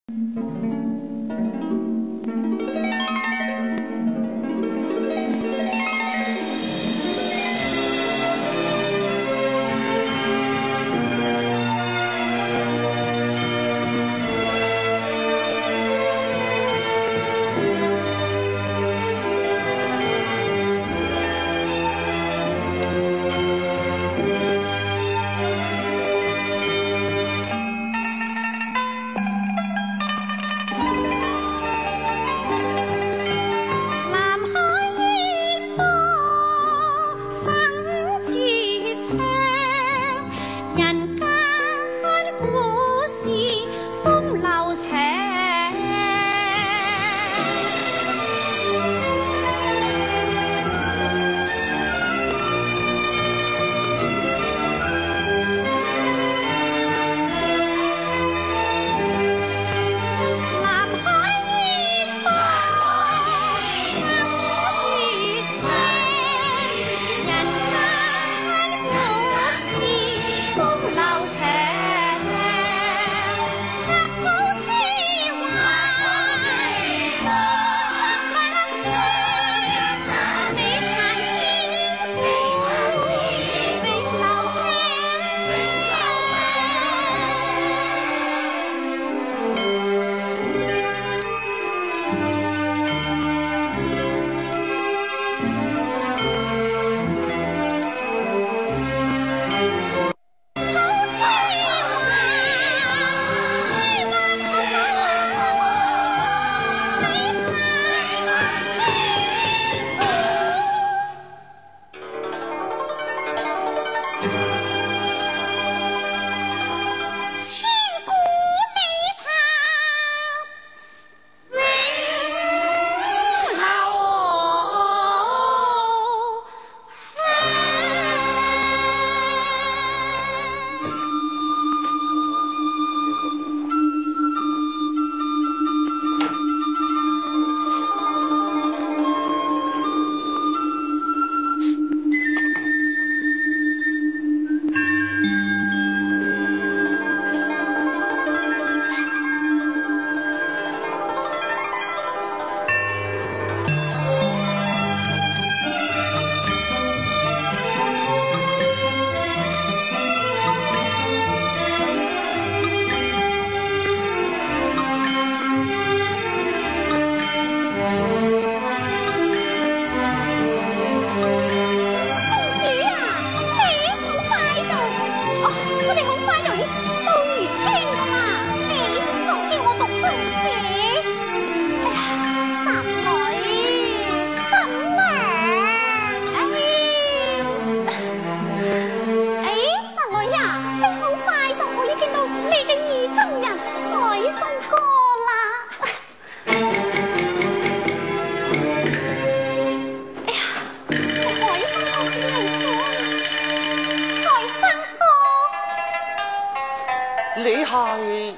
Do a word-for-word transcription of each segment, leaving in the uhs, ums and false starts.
你係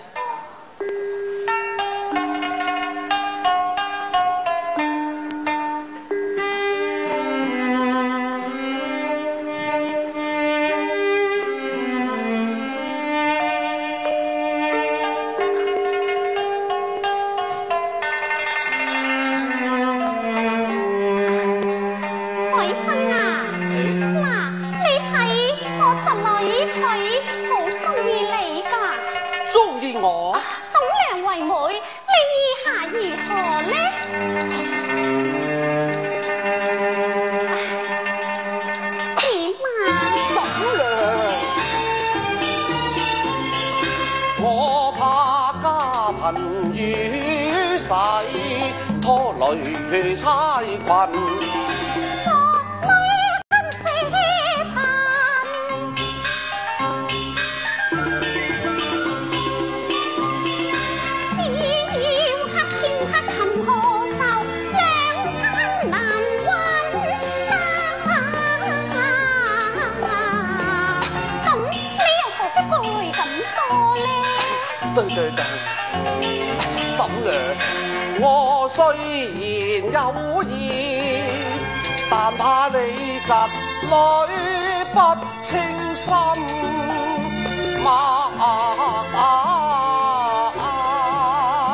貧與世，拖累差群。對對對，嬸娘，我雖然有意，但怕你侄女不稱心，媽啊啊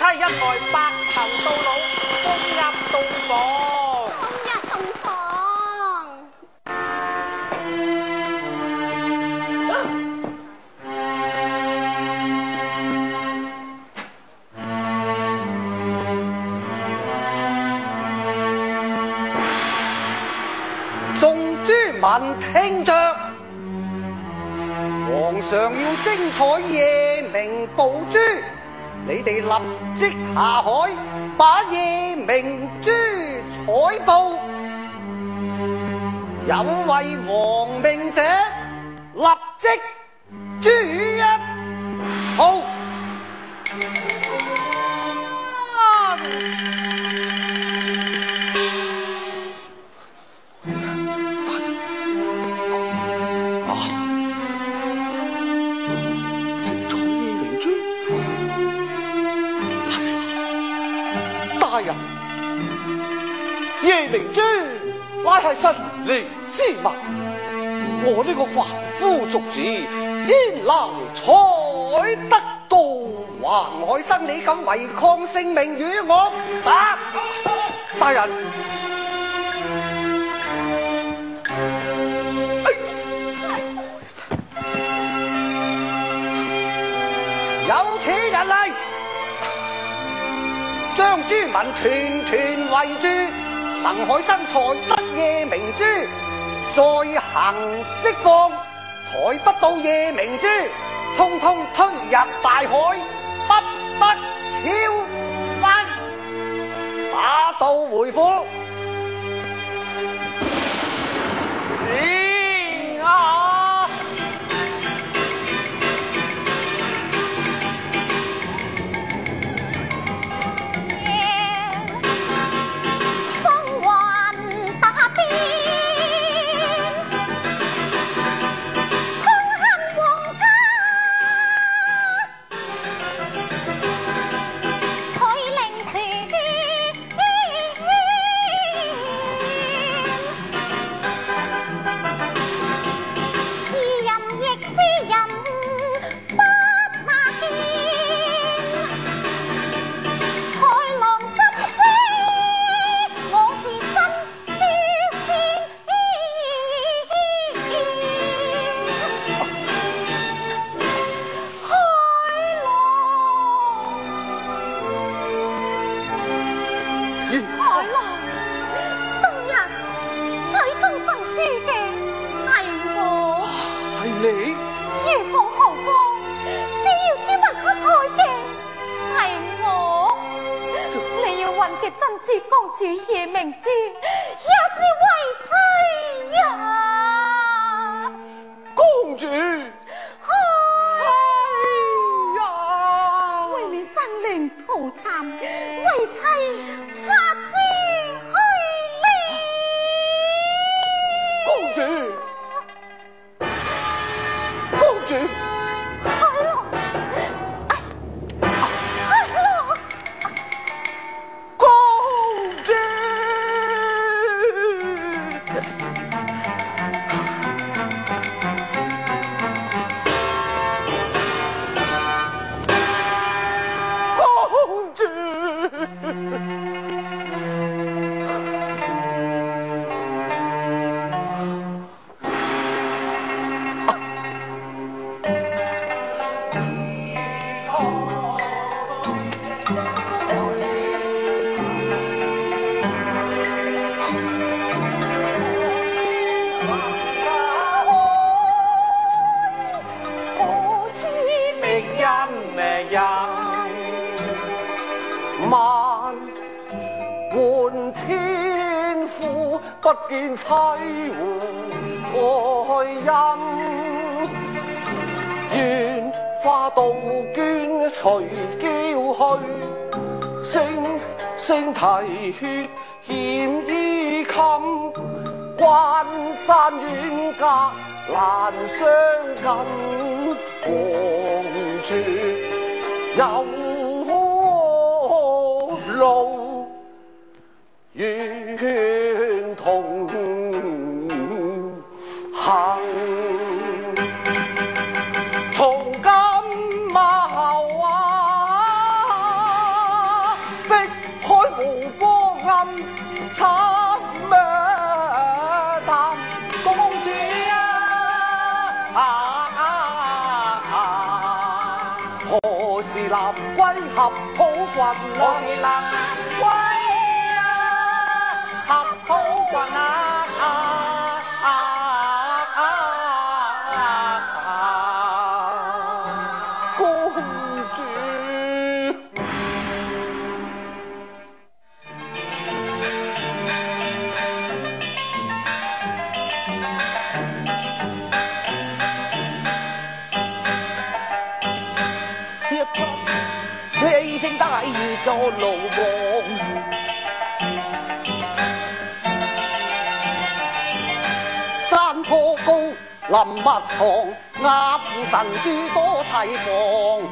妻一台白頭到老，攻入洞房。 攻入洞房。 眾諸民聽着，皇上要精彩夜明寶珠，你哋立即下海，把夜明珠彩報，有為亡命者，立即誅一號。夜明珠乃係神靈之物，我呢個凡夫俗子焉能採得到？還海生你敢違抗性命與我？啊！大人，有此人嚟，將諸民團團圍住。陳海生才得夜明珠，再行釋放，才不到夜明珠，通通推入大海，不得超生，打道回府。咦啊！ 夜明珠也是為妻呀， 公主。 哎呀，為免生靈塗炭，為妻發之去了。 公主，公主。萬換千夫，不見妻胡愛音。願花杜鵑隨嬌去，聲聲啼血欠衣襟。關山遠隔難相近，公主有路願同行，從今後啊， 是南歸合浦郡啊， 我是南歸啊，合浦郡啊啊啊啊啊！公主。 氣聲大作路王，山坡高林密藏，亞父神諸多提防。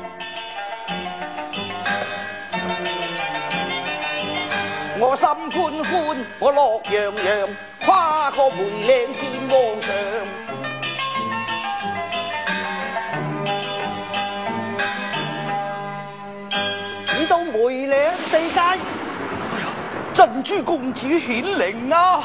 我心歡歡，我樂洋洋，跨過梅嶺見皇上。到梅嶺地界，哎呀！珍珠公主顯靈啊！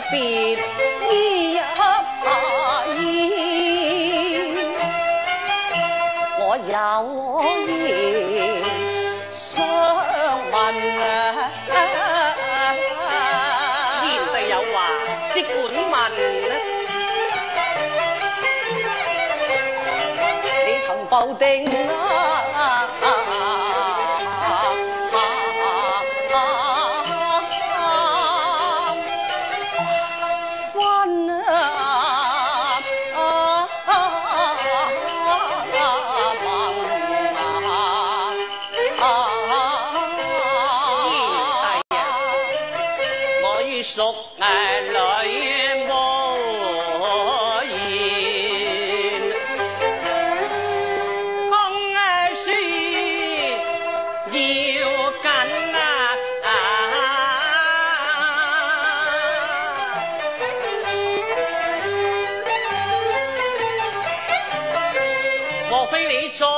别依一怕意，我有言想问啊。 言帝有話，即管問。 你曾否定啊？分啊！ 我於屬誒女無言，公誒書要緊啊！莫非你做？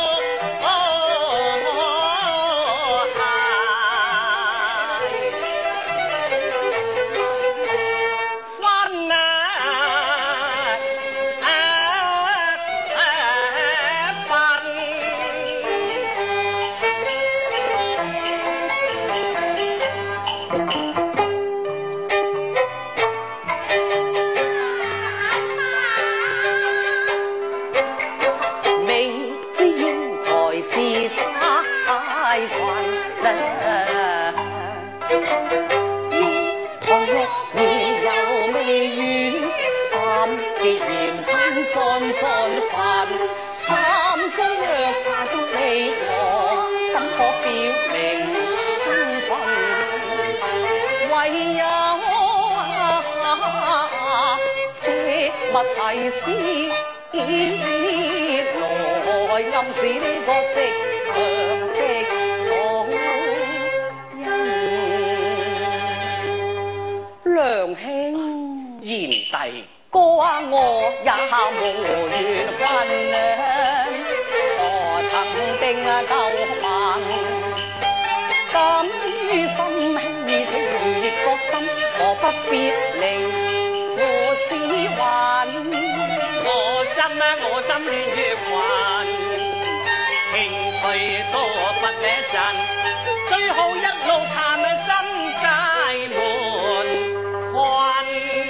三張約法都未我，怎可表明身份？唯有借物提示，來暗示呢個直腸直肚人。梁兄， 賢弟。 哥啊，我也無緣分啊，何曾定啊舊盟？敢於心輕情越覺深，何不別離何時還？ 我心啊，我心亂如雲，興趣多不一陣，最好一路談心界門困。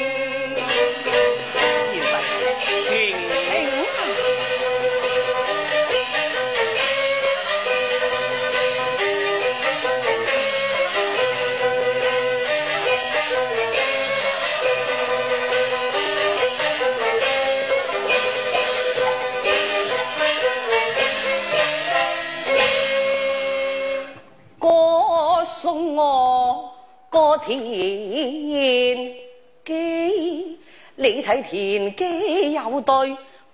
歌送我個田基，你睇田基有對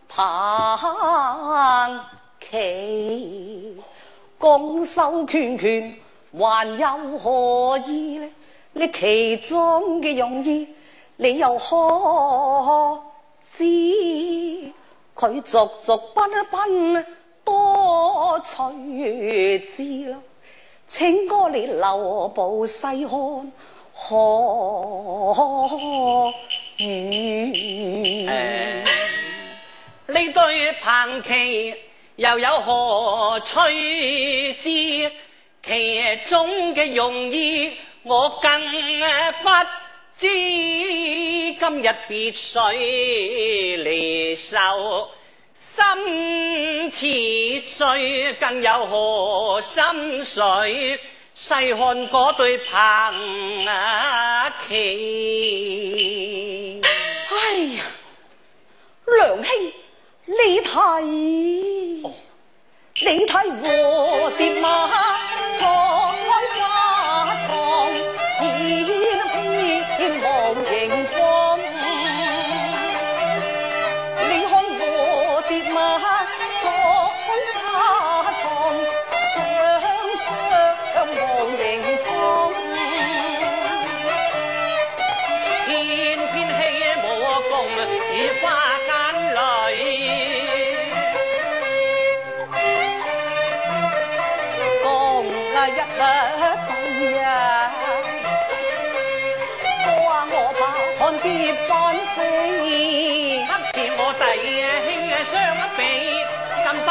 棚旗，拱手拳拳還有何意呢？你其中嘅用意，你又可知？佢逐逐奔一奔，多趣知啦。請哥你留步細看何語？ 呢對棚旗又有何趣致？其中嘅用意我更不知。今日別緒離愁，心似醉，更有何心水？細看嗰對棚旗。 哎呀，梁兄，你睇，哦、你睇和蝶馬坐開花床，翩翩無形風。你看和蝶馬坐開花床，雙雙無形風。 翩翩起舞共如花間裏。 個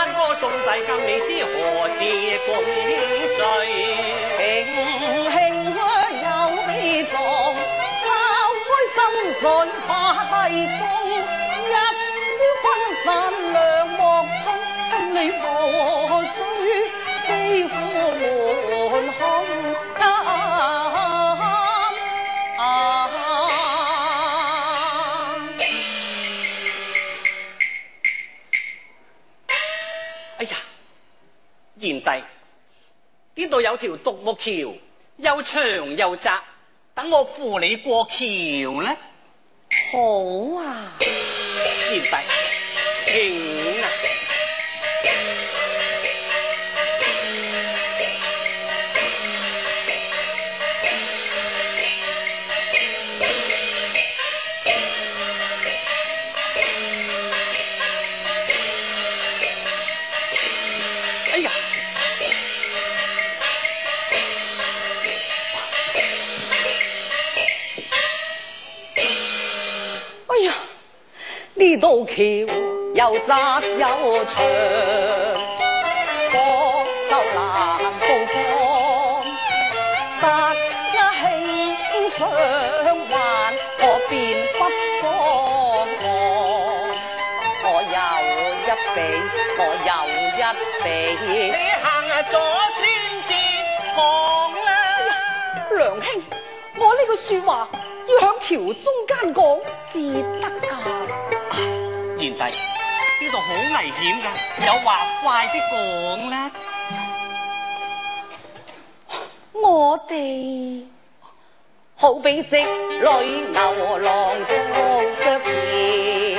山歌送弟，今你知何時共聚？ 情興有悲壯，拋開心碎把弟送，一朝分散兩莫通，你無需悲苦滿胸。 賢弟，呢度有條獨木橋，又長又窄，等我扶你過橋呢？ 好啊， 賢弟，請啊！哎呀！ 哎呀，呢道橋又窄又長，過就難渡過，得一輕上環，我便不慌忙。我有一比，我有一比， 你行咗先至講啦。 梁兄，我呢句說話要響橋中間講至得噶。 賢弟，呢度好危險噶，有話快啲講啦。 我哋好比織女牛郎高腳兒，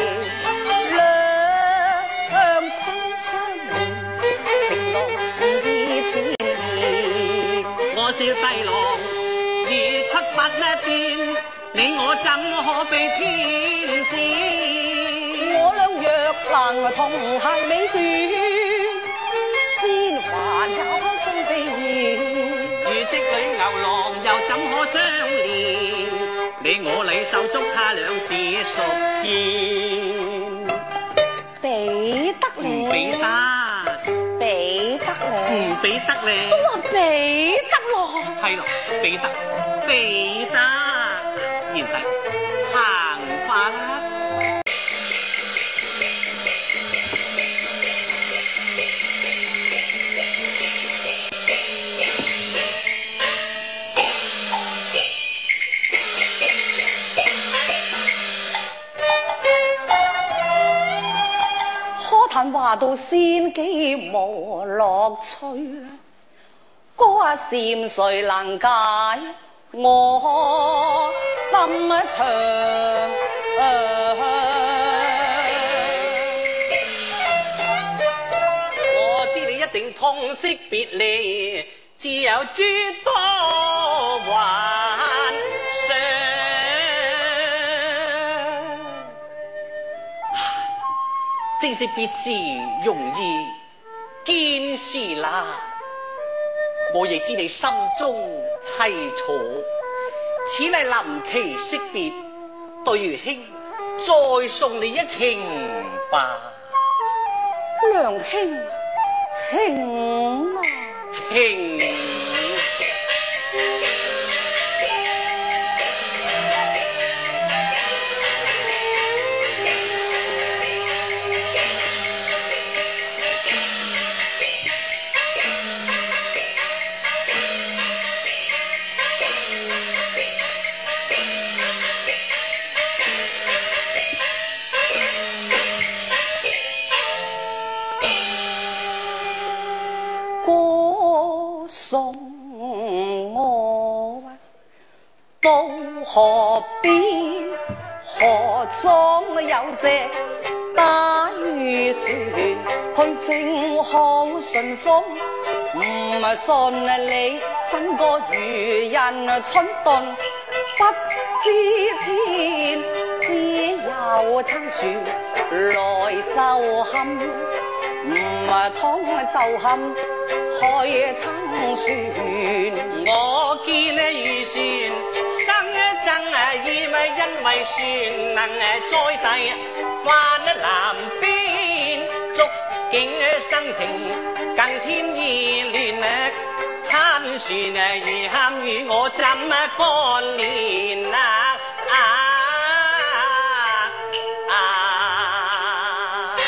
兩心相連，情濃意纏綿。 我小弟郎如出發呢癲，你我怎可比天使？ 我倆若能同偕美眷，先還有相比緣。 如織女牛郎又怎可相連？你我禮手足他兩是屬偏， 比得唔比咧， 得， 比得唔咧， 比得咧， 都話比得咯。 係咯，比得，比得，賢弟，行吧啦。 但話到仙機無樂趣，歌啊禪誰能解我心腸？ 我知你一定痛惜別離，自有諸多幻想。正是別時容易見時難，我亦知你心中凄楚，此禮臨期惜別，對如兄再送你一程吧。 梁兄，情啊情。 送我到河邊，河中有隻大漁船，佢正好順風，唔係信你真個漁人蠢鈍，不知天只有撐船來就陷，唔係通就陷。開撐船， 我見呢漁船生一陣啊，意咪因為船能誒載低翻南邊，逐竟生情更添熱戀啊！參船啊，如喊與我怎麼乾連啊！啊啊！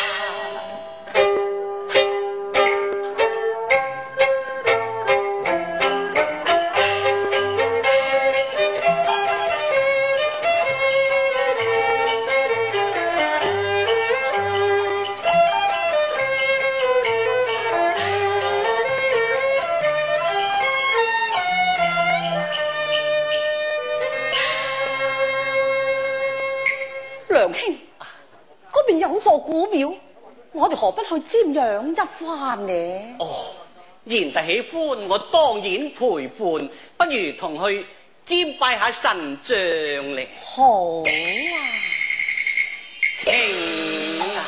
梁兄，嗰邊有座古廟，我哋何不去瞻仰一番呢？ 哦，賢弟喜歡，我當然陪伴，不如同去瞻拜下神像嚟。 好啊， 請啊！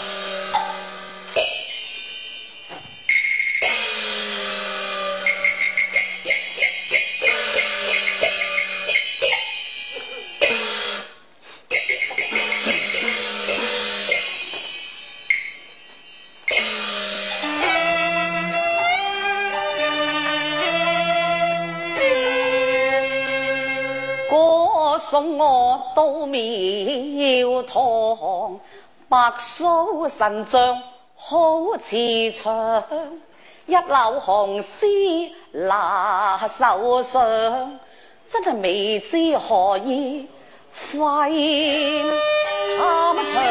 送我到廟堂，白蘇神像好慈祥，一縷紅絲拿手上，真係未知何意費參詳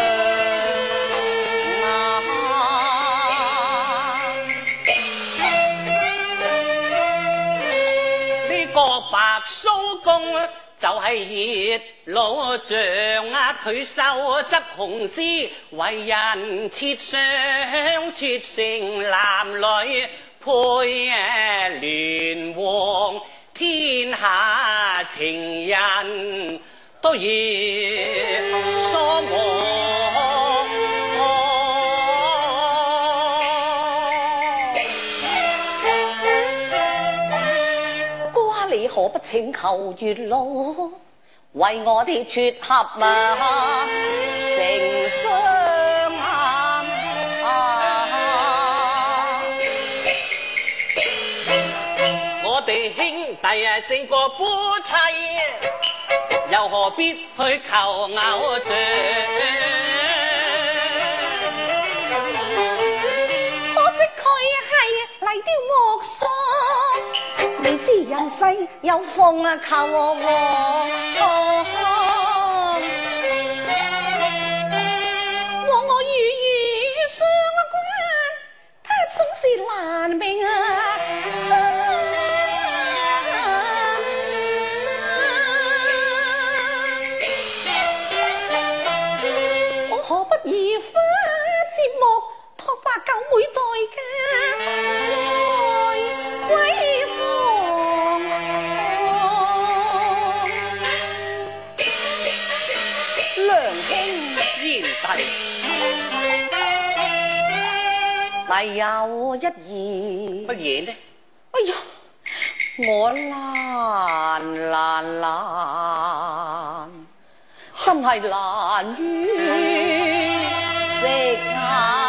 啊！ 呢個白蘇公啊！就係熱老像啊！佢手執紅絲，為人設想設成男女配聯黃，天下情人都熱疏我。 你可不請求月老為我哋撮合啊成雙啊！ 我哋兄弟啊勝過夫妻，又何必去求偶像？ 可惜佢係泥雕木塑。未知人世有鳳啊求我，和我如遇相關，他總是難明啊心傷。我何不移花接木，託白九妹代家，再歸房。梁兄賢弟， 但有一疑。 乜嘢呢？ 哎呀，我難難難，真係難於直眼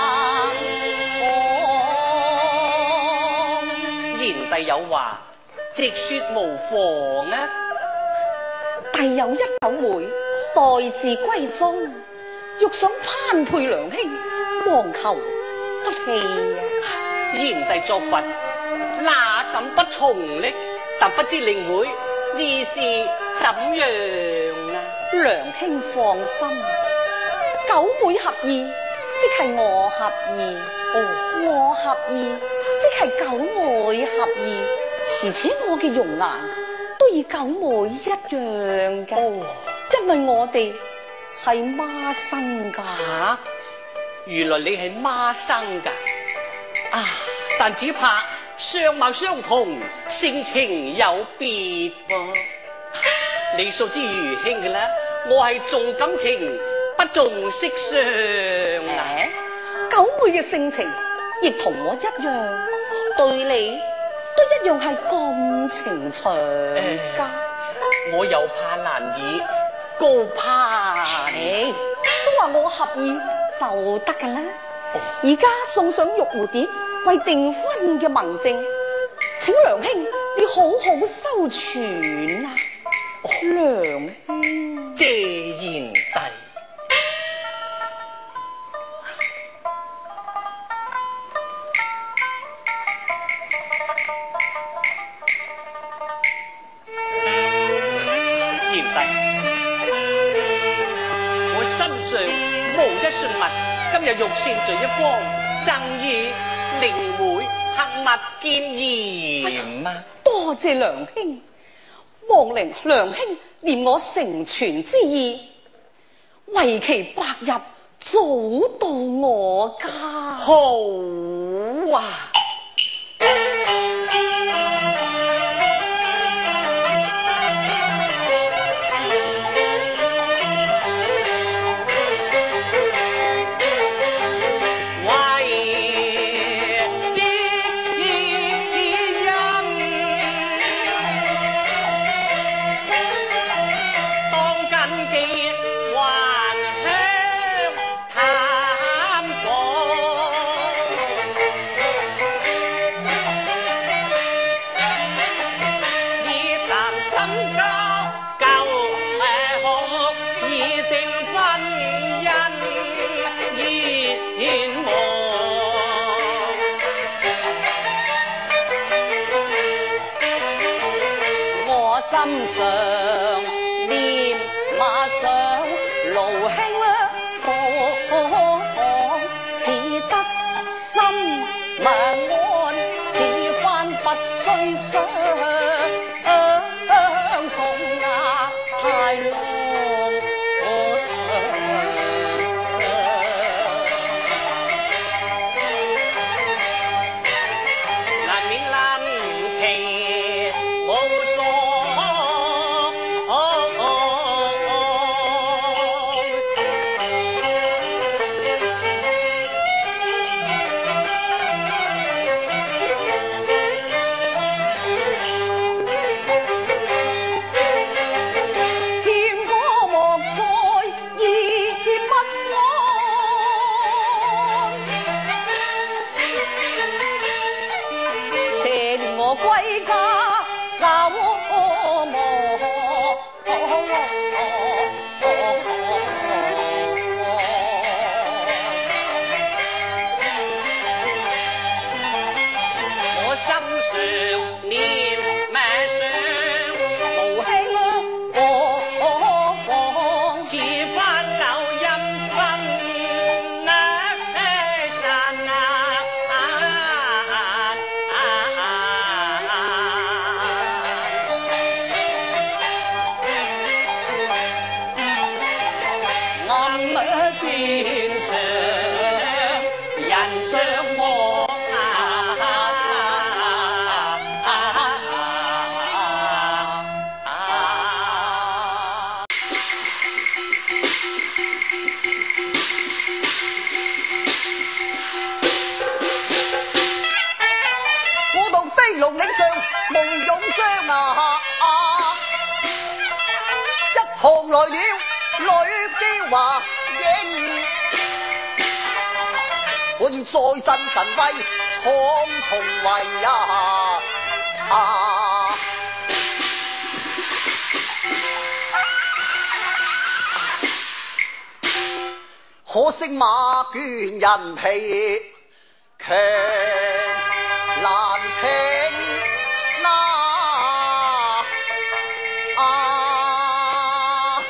講。 賢弟有話，直說無妨啊！ 弟有一九妹，待字閨中，欲想攀配梁兄，望求得氣啊！ 賢弟作佛，哪敢不從呢？但不知令妹意是怎樣啊？ 梁兄放心，九妹合意，即係我合意；哦，我合意，即係九妹合意。而且我嘅容顏都與九妹一樣嘅， 哦， 因為我哋係孖生噶。 啊，原來你係孖生噶啊！但只怕相貌相同，性情有別噃。你素知愚兄嘅啦，我係重感情，不重色相啊！ 九妹嘅性情亦同我一樣，對你都一樣係咁情長噶。 我又怕難以高攀， 唉，都話我合意就得噶啦。 而家送上玉蝴蝶為訂婚嘅盟證，請梁兄你好好收存啊！梁兄， 謝賢弟。賢弟，我身上無一信物，今日玉線聚一方，贈與靈會合物見賢啊！ 多謝梁兄，望令梁兄念我成全之意，為期百日早到我家。 好啊！ 心上念馬上勞兄講，似得心無安，此番不須相送啊，太浪長。 難免臨期無所歸家守望， 我心上念馬上勞兄我放， 似番柳陰風啊散啊！ 斷腸人相望我到飛龍嶺上無用章啊！一旁來了女嬌華英，我要再振神威，闖重圍啊！啊可惜馬倦人疲，強難請那啊！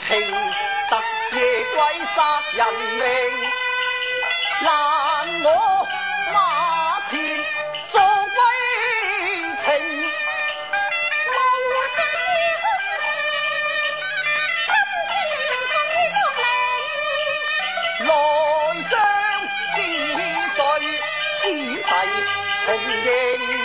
情特夜鬼殺人命，難我馬前做歸情。來將是誰仔細重認。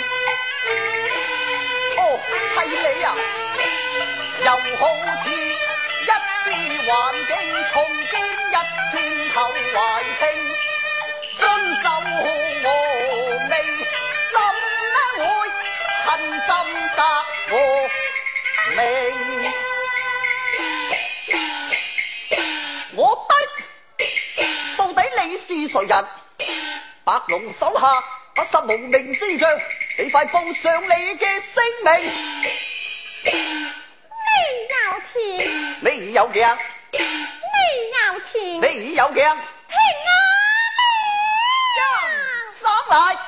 哦，係你啊！又好似一絲環境重建一箭頭懷情，遵守我未，怎會狠心殺我命？我得，到底你是誰人？白龍手下不失無名之將，你快報上你嘅姓名。你有鏡， 你有錢， 你有鏡， 停啊！ 上來。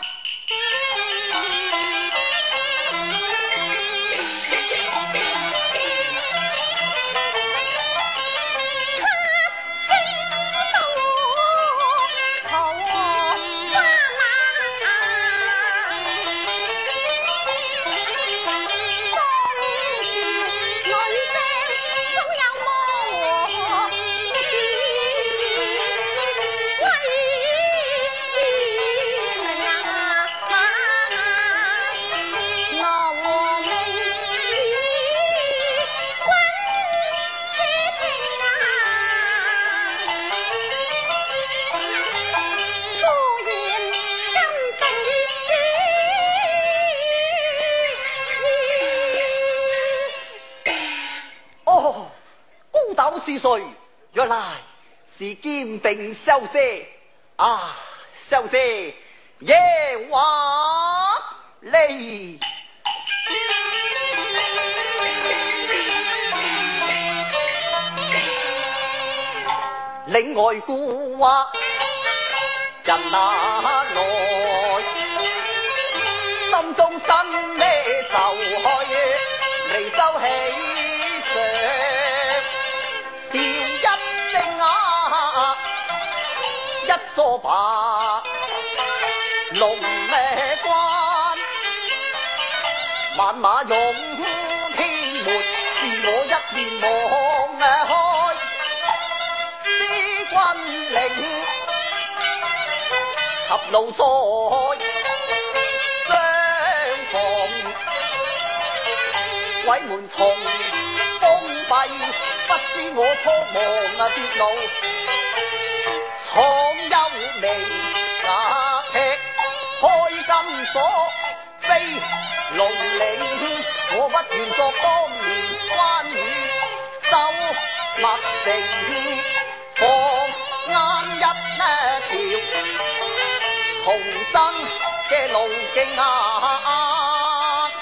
是誰？原來是兼並小姐啊！小姐夜話你，另外故話人哪來？心中心呢就開離收起上。笑一聲啊，一座白龍咩關，萬馬湧天沒是我一面望開，思君領及路在相逢，鬼門重封閉。不知我匆忙啊跌路，闖幽冥那劈開金鎖，飛龍嶺。我不願作當年關羽走麥城，放眼一條重生嘅路徑啊！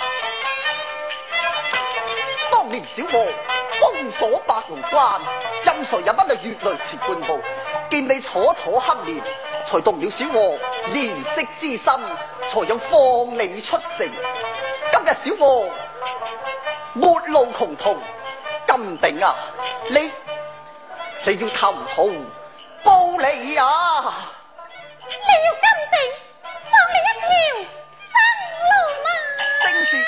當年小王封鎖白龍關，任誰也不能越雷池半步。見你楚楚黑面，才動了小王憐惜之心，才有放你出城。今日小王末路窮途，金定啊，你你要投桃報李啊！ 你要金定放你一條生路嗎？ 正是。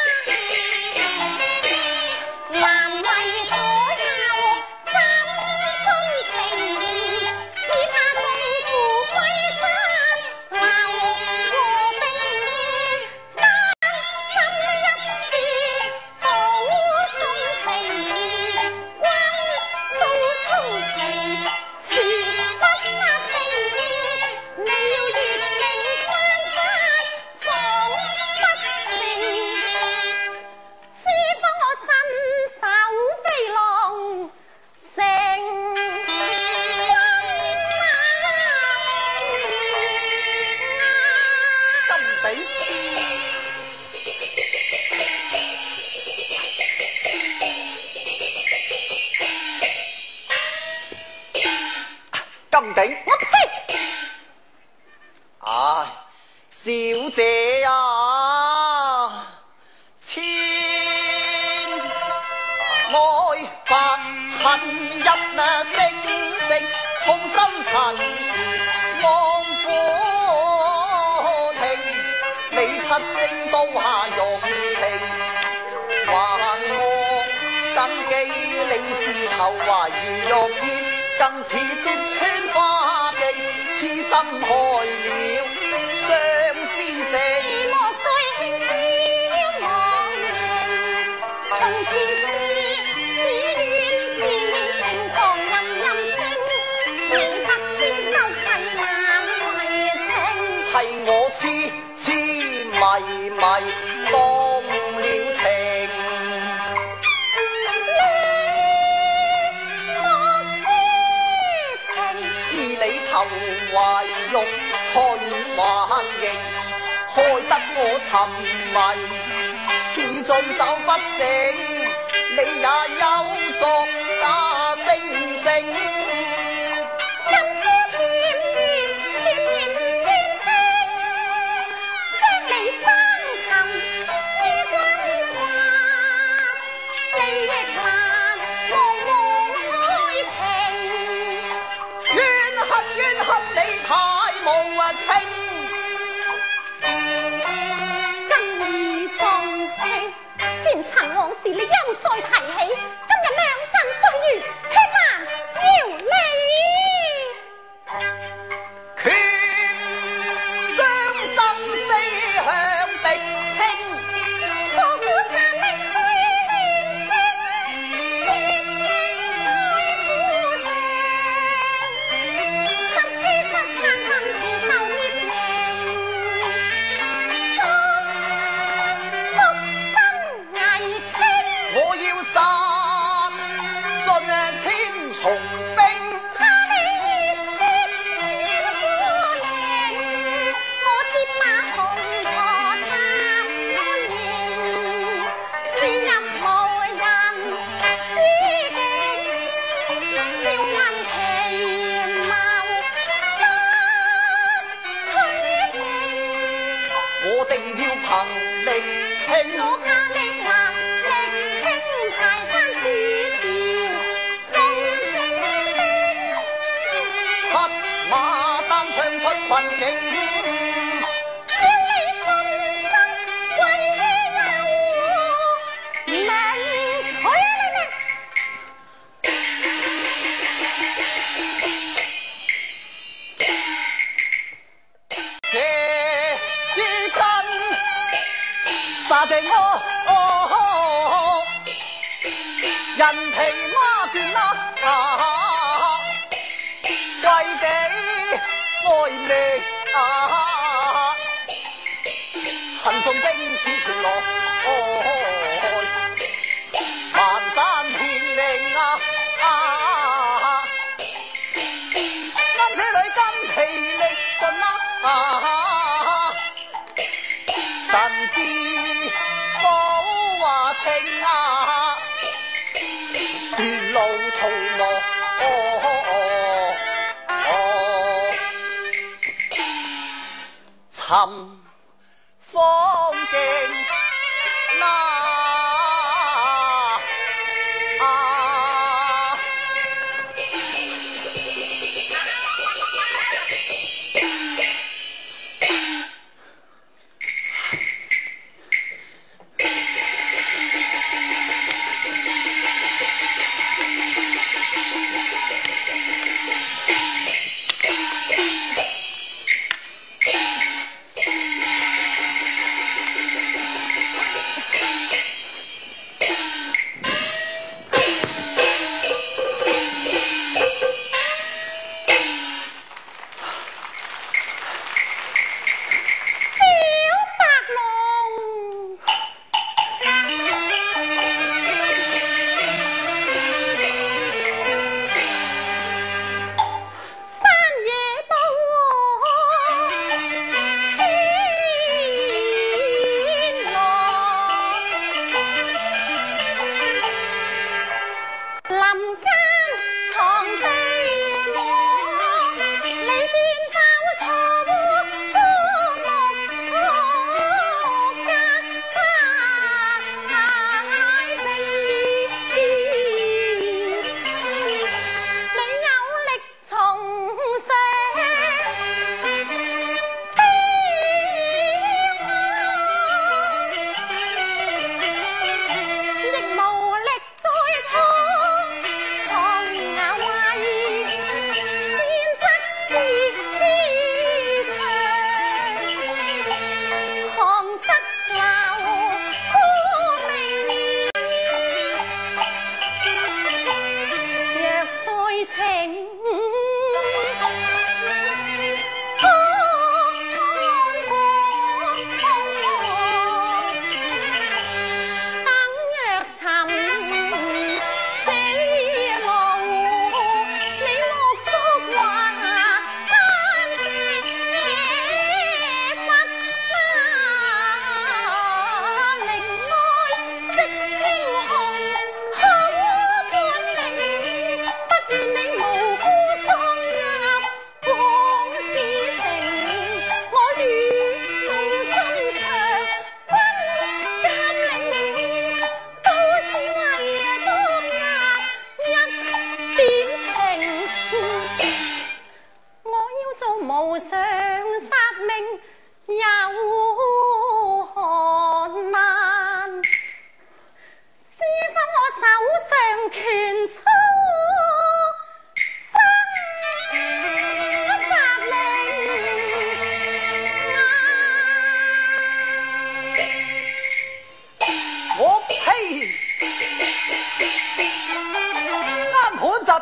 金鼎， 我呸！ 唉，小姐啊，千愛百一那聲聲重心陳詞望虎庭，你七星刀下用情，還我更記你是頭懷如玉燕，更似奪穿花徑，痴心害了相思情。係我痴痴迷迷當了情，是你投懷玉看還形，害得我沉迷，始終走不醒，你也有作假惺惺。 你又再提起，今日兩陣對月，決難要你。 拳將生死向敵傾， 破釜沉溺去連傾，千英愛苦情，失機失策恨全受滅命，宿宿生危傾。 我要殺盡千重兵， 怕你血血過靈，我鐵馬同破探安營，轉入無人之境，笑問其謀不取成。 我定要憑力拼。 我怕力難力傾排山樹條，眾星星。 黑馬單槍出困境， 要你信心為有名取你這依真殺定我。哦人皮孖卷啊，為己愛命啊，恨送兵似傳來，萬山遍令啊，因這裏筋疲力盡啊，神志保華情啊，沿路途羅，哦哦哦，尋芳徑那啊。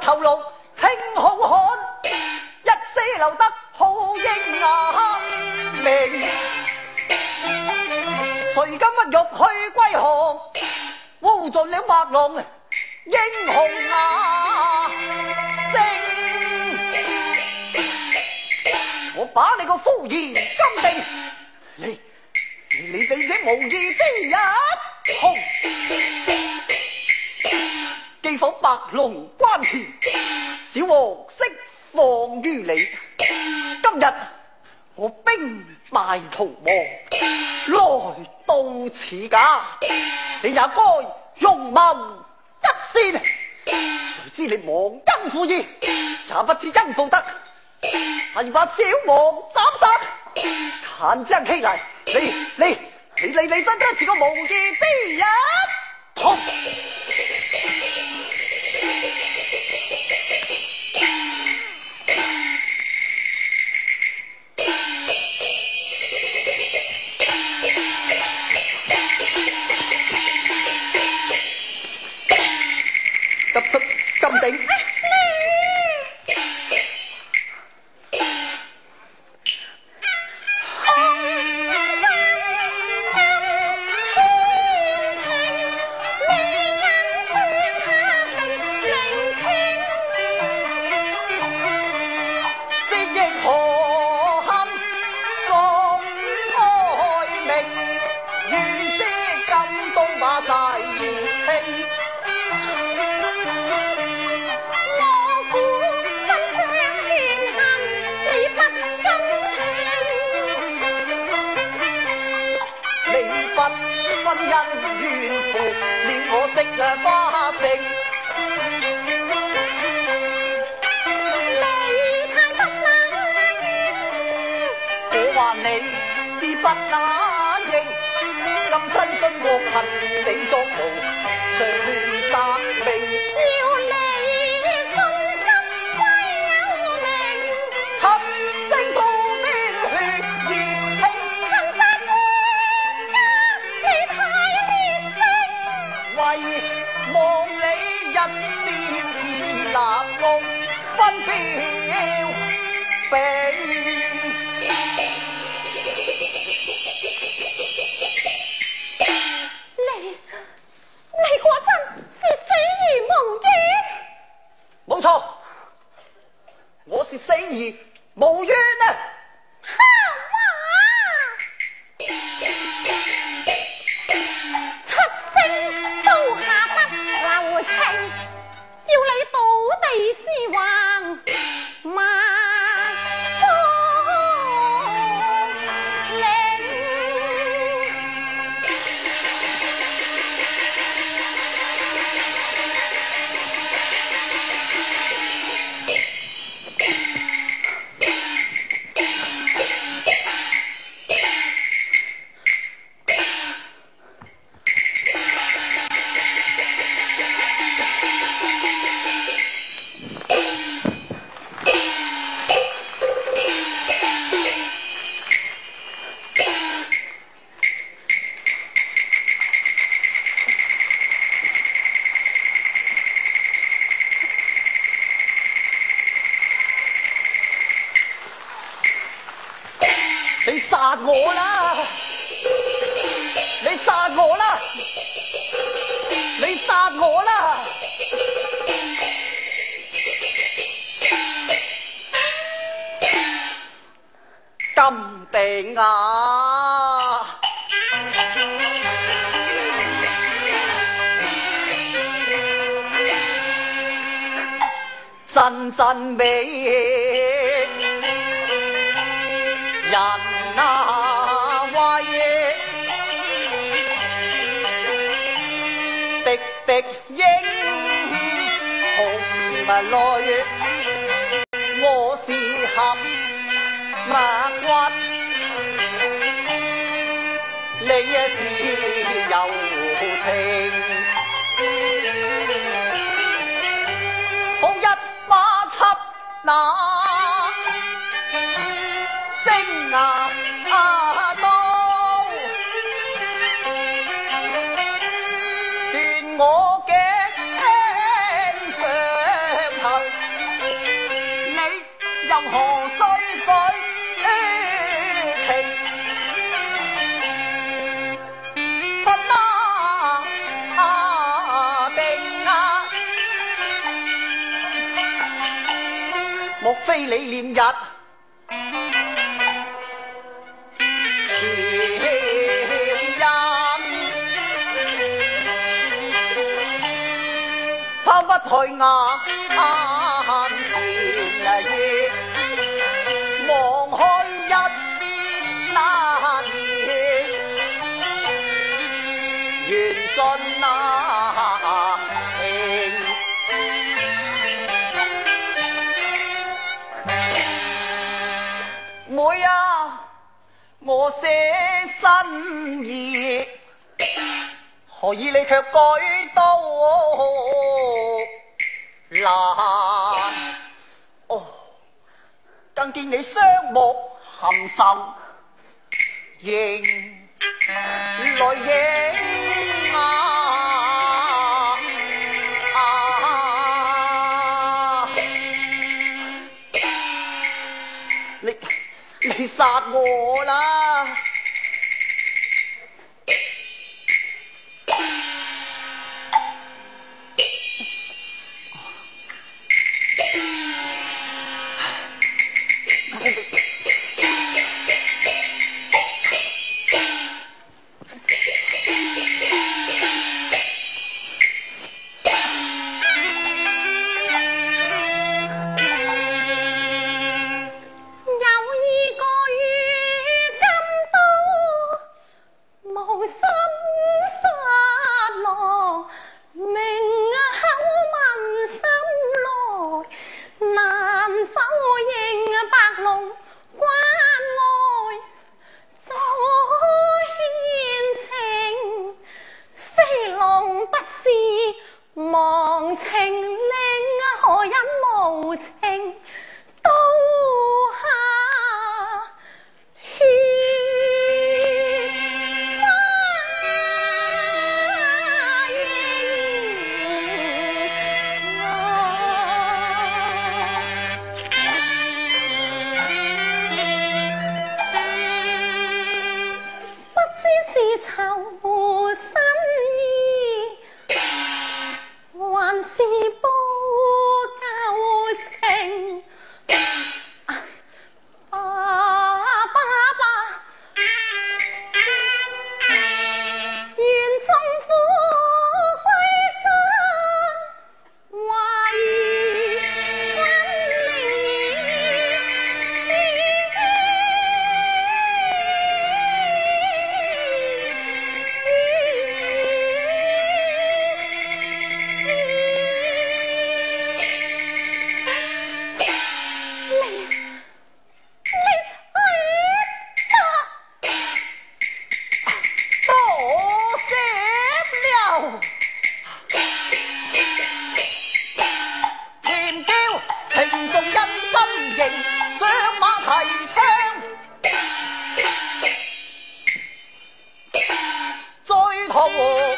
頭顱稱好漢，一死留得好英雅名。誰今不欲去歸航，污盡了白龍英雄啊聲。我把你個夫兒金定，你你被這無義的一紅，既否白龍關田，小王釋放於你。今日我兵敗逃亡，來到此家，你也該容盟一線。誰知你忘恩負義，也不知恩報德，係把小王斬殺，砍將欺嚟。你你你你你真真是個無義的人！痛！金定。婚姻怨婦了我色嘅花城， 你太不雅應， 我話你自不雅應，今生信和憑你作奴，常亂殺命， 要你信心歸有名， 親征到冰血熱拼。 恨殺冤家，你太烈性。 為望你一朝已立功，分標兵。 你你果真是死而無冤？ 冇錯，我是死而無冤啊！ 哈話！七星都下不留情，叫你倒地屍橫萬福嶺。 你殺我啦！你殺我啦！你殺我啦！金定啊！真真美人啊喂，滴滴英雄淚，我是合墨骨，你是柔情，好一把插那星牙刀，斷我頸上頭， 非你念日情人，拋不去眼前意，望開一那年，緣信那情。妹啊，我寫心意，何以你卻改到難？哦，更見你雙目含愁，仍淚影啊！啊你你殺我啦！ 忘情令何人無情刀下血不知是仇心意還是報舊情，爸爸爸，願縱苦歸身，話如君追討